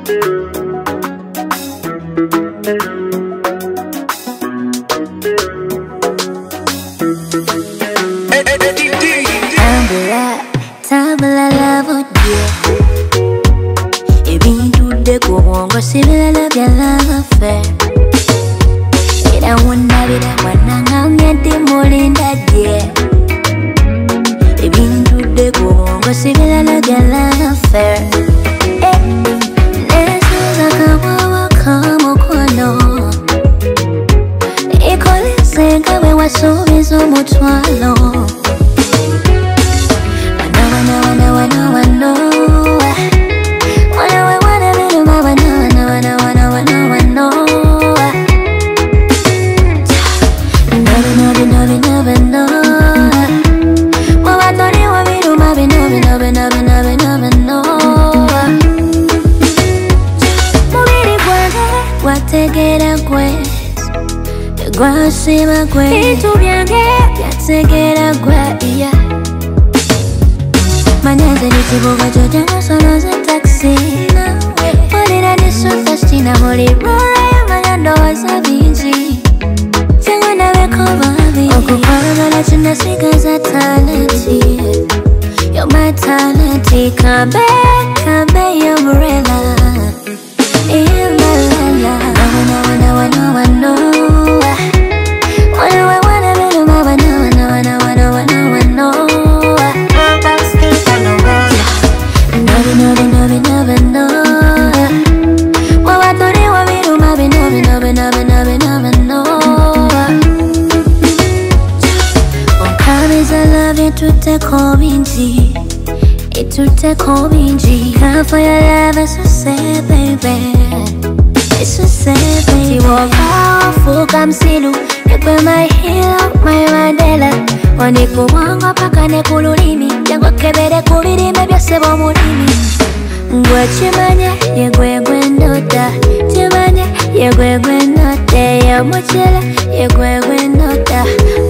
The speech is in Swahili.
Tabla love you. Ebintu de kubongo sibila bya love affair. Era wonna bira wananga ngende mulinda je. Ebintu de kubongo sibila bya love affair. Nesuza kawawa kamo kono. Ikolise ngawe wasubiza omutwalo. Wategera gwe gwasiba gwe bintu byange byategera gwe iya maneze nitibuga jojango solo za taxi Olira nisufa stina muli rora ya mayando waza binji Fengo na weko babi okukwagala chinasigaza talenti You're my talenti Kambe your umbrella In my life Ituteko binji Come for your love, it's so sad, baby It's so sad, baby Tiwoka fuka msilu Nekwe my hero, my Mandela Waniku wanga paka nekululimi Jango kebere kubirime byose bomulimi Ngwe chimanye, yegwe ndota Chimanye, yegwe ndota Yamuchela, yegwe ndota